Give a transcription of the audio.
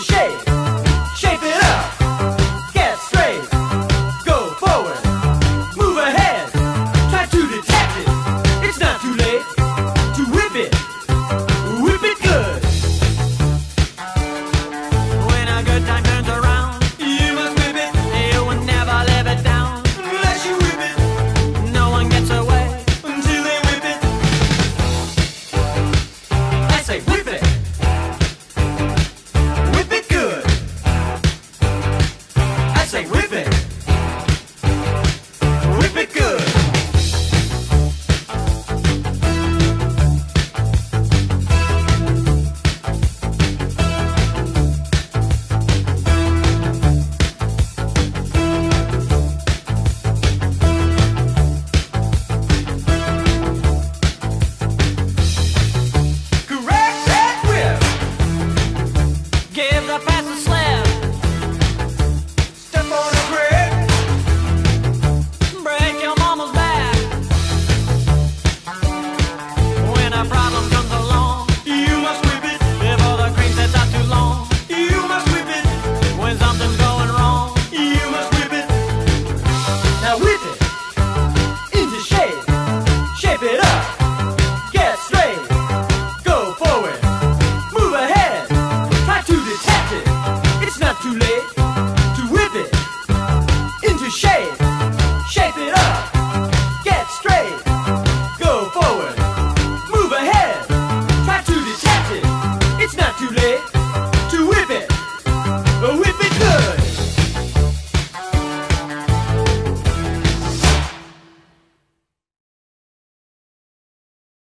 shape. Shape it up. Get straight. Go forward. Move ahead. Try to detect it. It's not too late to whip it. Whip it good. When a good time turns around, You must whip it. you will never live it down. Unless you whip it No one gets away. until they whip it. I say whip it. Whip it good. I say whip it. Whip it good. Correct that whip. Give the fast a slip. Step on a brick. Break your mama's back. When a problem comes along, You must whip it. before the cream sets out too long. You must whip it. When something's going wrong, You must whip it. Now whip it into shape. Shape it up. Get straight. Go forward. Move ahead. Try to detect it. It's not too late to whip it into shape.